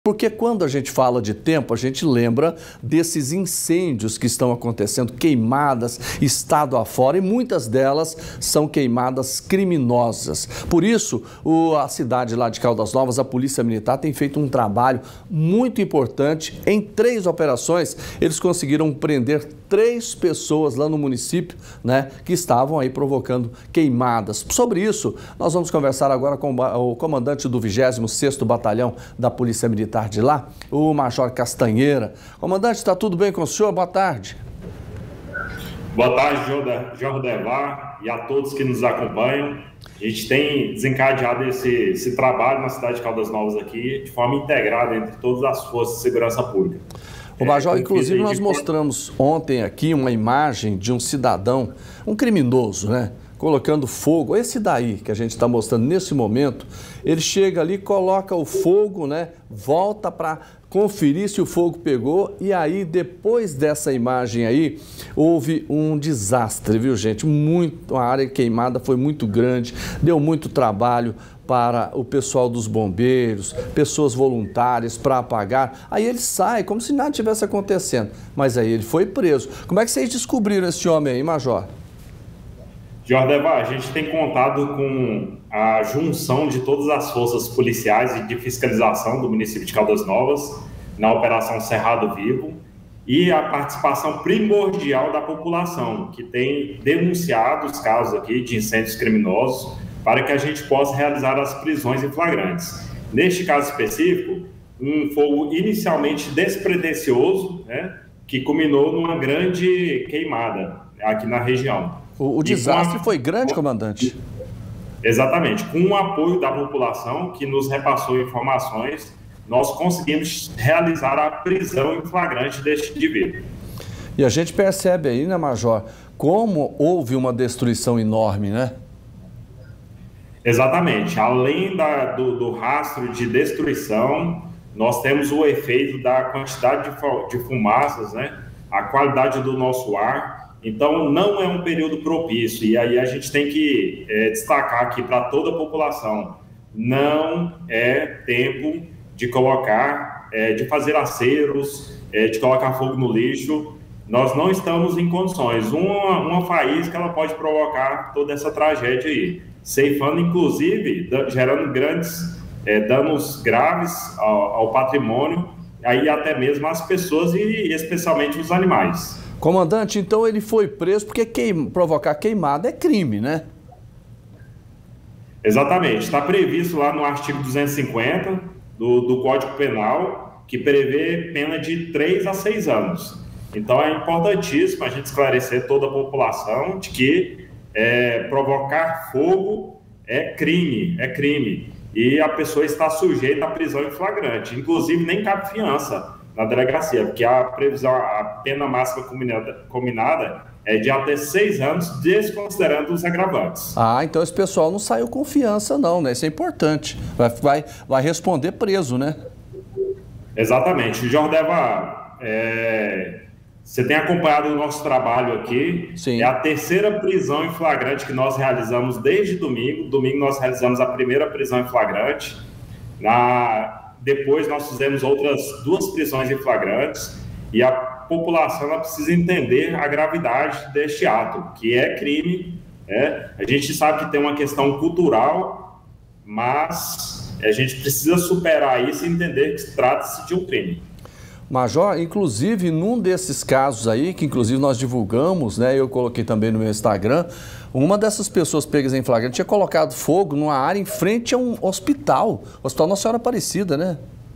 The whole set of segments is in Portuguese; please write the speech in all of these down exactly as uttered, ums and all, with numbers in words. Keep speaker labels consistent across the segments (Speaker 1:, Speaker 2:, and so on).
Speaker 1: Porque quando a gente fala de tempo, a gente lembra desses incêndios que estão acontecendo, queimadas estado afora, e muitas delas são queimadas criminosas. Por isso, o, a cidade lá de Caldas Novas, a Polícia Militar, tem feito um trabalho muito importante. Em três operações, eles conseguiram prender três pessoas lá no município, né, que estavam aí provocando queimadas. Sobre isso, nós vamos conversar agora com o comandante do vigésimo sexto Batalhão da Polícia Militar de lá, o Major Castanheira. Comandante, está tudo bem com o senhor? Boa tarde.
Speaker 2: Boa tarde, Jordevar, e a todos que nos acompanham. A gente tem desencadeado esse, esse trabalho na cidade de Caldas Novas aqui de forma integrada entre todas as forças de segurança pública.
Speaker 1: O Major, é, inclusive, nós mostramos ontem aqui uma imagem de um cidadão, um criminoso, né? Colocando fogo. Esse daí que a gente está mostrando nesse momento, ele chega ali, coloca o fogo, né? Volta para conferir se o fogo pegou, e aí, depois dessa imagem aí, houve um desastre, viu, gente? Muito, a área queimada foi muito grande, deu muito trabalho para o pessoal dos bombeiros, pessoas voluntárias para apagar. Aí ele sai como se nada tivesse acontecendo, mas aí ele foi preso. Como é que vocês descobriram esse homem aí, Major?
Speaker 2: Jordevar, a gente tem contado com a junção de todas as forças policiais e de fiscalização do município de Caldas Novas na Operação Cerrado Vivo e a participação primordial da população, que tem denunciado os casos aqui de incêndios criminosos para que a gente possa realizar as prisões em flagrantes. Neste caso específico, um fogo inicialmente despretensioso, né, que culminou numa grande queimada aqui na região.
Speaker 1: O, o desastre a... foi grande, comandante?
Speaker 2: Exatamente. Com o apoio da população, que nos repassou informações, nós conseguimos realizar a prisão em flagrante deste indivíduo.
Speaker 1: E a gente percebe aí, né, Major, como houve uma destruição enorme, né?
Speaker 2: Exatamente. Além da, do, do rastro de destruição, nós temos o efeito da quantidade de, de fumaças, né? A qualidade do nosso ar. Então, não é um período propício, e aí a gente tem que é, destacar aqui para toda a população, não é tempo de colocar, é, de fazer aceros, é, de colocar fogo no lixo. Nós não estamos em condições. Uma, uma faísca, ela pode provocar toda essa tragédia aí, ceifando, inclusive, gerando grandes é, danos graves ao, ao patrimônio, aí até mesmo às pessoas e especialmente os animais.
Speaker 1: Comandante, então ele foi preso porque queim... provocar queimada é crime, né?
Speaker 2: Exatamente. Está previsto lá no artigo duzentos e cinquenta do, do Código Penal, que prevê pena de três a seis anos. Então é importantíssimo a gente esclarecer toda a população de que é, provocar fogo é crime, é crime. E a pessoa está sujeita à prisão em flagrante. Inclusive, nem cabe fiança na delegacia, porque a previsão, a pena máxima combinada, combinada é de até seis anos, desconsiderando os agravantes.
Speaker 1: Ah, então esse pessoal não saiu com fiança não, né? Isso é importante. Vai, vai, vai responder preso, né?
Speaker 2: Exatamente. Jordeva, é, você tem acompanhado o nosso trabalho aqui.
Speaker 1: Sim.
Speaker 2: É a terceira prisão em flagrante que nós realizamos desde domingo. Domingo nós realizamos a primeira prisão em flagrante. Na... Depois nós fizemos outras duas prisões em flagrantes, e a população ela precisa entender a gravidade deste ato, que é crime, né? A gente sabe que tem uma questão cultural, mas a gente precisa superar isso e entender que trata-se de um crime.
Speaker 1: Major, inclusive num desses casos aí, que inclusive nós divulgamos, né, eu coloquei também no meu Instagram, uma dessas pessoas pegas em flagrante tinha colocado fogo numa área em frente a um hospital, o Hospital Nossa Senhora Aparecida, né?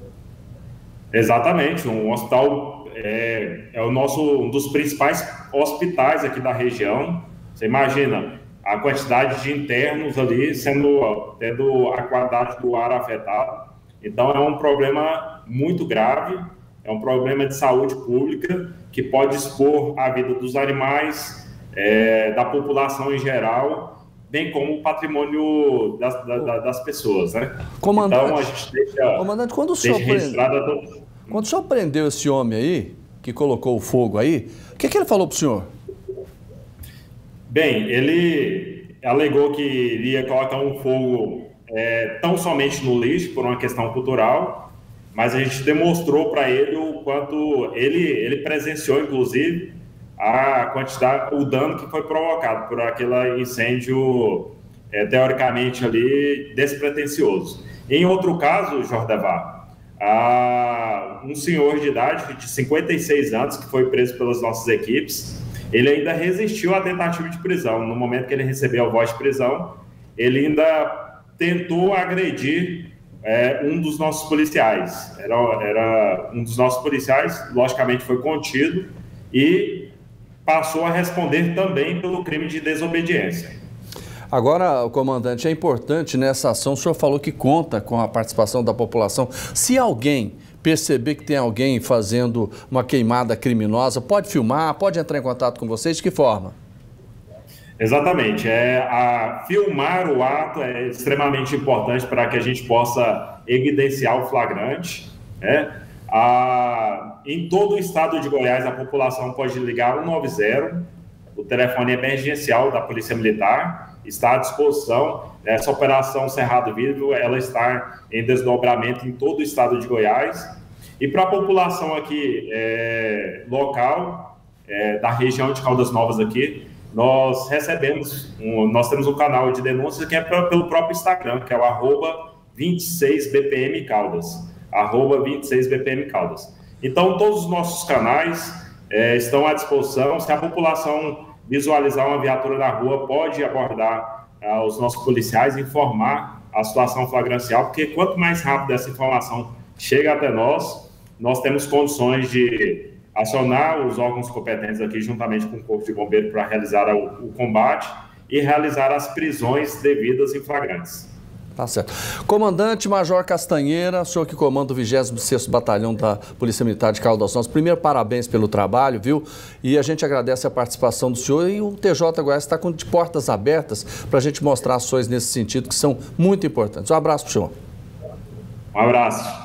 Speaker 2: Exatamente, um hospital é, é o nosso, um dos principais hospitais aqui da região. Você imagina a quantidade de internos ali sendo, tendo a qualidade do ar afetada. Então é um problema muito grave. É um problema de saúde pública que pode expor a vida dos animais, é, da população em geral, bem como o patrimônio das, da, das pessoas, né?
Speaker 1: Comandante,
Speaker 2: então a gente deixa,
Speaker 1: comandante, quando o senhor
Speaker 2: registrado...
Speaker 1: prende... Quando o senhor prendeu esse homem aí, que colocou o fogo aí, o que, que ele falou para o senhor?
Speaker 2: Bem, ele alegou que iria colocar um fogo é, tão somente no lixo, por uma questão cultural, mas a gente demonstrou para ele o quanto ele, ele presenciou, inclusive, a quantidade, o dano que foi provocado por aquele incêndio, é, teoricamente, ali, despretensioso. Em outro caso, Jordevar, a, um senhor de idade de cinquenta e seis anos, que foi preso pelas nossas equipes, ele ainda resistiu à tentativa de prisão. No momento que ele recebeu a voz de prisão, ele ainda tentou agredir é, um dos nossos policiais. Era, era um dos nossos policiais, logicamente foi contido e passou a responder também pelo crime de desobediência.
Speaker 1: Agora, comandante, é importante nessa ação, o senhor falou que conta com a participação da população. Se alguém perceber que tem alguém fazendo uma queimada criminosa, pode filmar, pode entrar em contato com vocês, de que forma?
Speaker 2: Exatamente. É, a, filmar o ato é extremamente importante para que a gente possa evidenciar o flagrante, né? A, em todo o estado de Goiás, a população pode ligar um nove zero, o telefone emergencial da Polícia Militar, está à disposição. Essa operação Cerrado Vivo, ela está em desdobramento em todo o estado de Goiás. E para a população aqui é, local, é, da região de Caldas Novas aqui, nós recebemos, um, nós temos um canal de denúncia que é pra, pelo próprio Instagram, que é o arroba vinte e seis B P M Caldas, arroba vinte e seis B P M Caldas. Então, todos os nossos canais é, estão à disposição. Se a população visualizar uma viatura na rua, pode abordar ah, os nossos policiais, informar a situação flagrancial, porque quanto mais rápido essa informação chega até nós, nós temos condições de acionar os órgãos competentes aqui, juntamente com o Corpo de Bombeiro, para realizar o, o combate e realizar as prisões devidas em flagrantes.
Speaker 1: Tá certo. Comandante Major Castanheira, o senhor que comanda o vigésimo sexto Batalhão da Polícia Militar de Caldas Novas, primeiro, parabéns pelo trabalho, viu? E a gente agradece a participação do senhor, e o T J Goiás está com de portas abertas para a gente mostrar ações nesse sentido que são muito importantes. Um abraço para o senhor.
Speaker 2: Um abraço.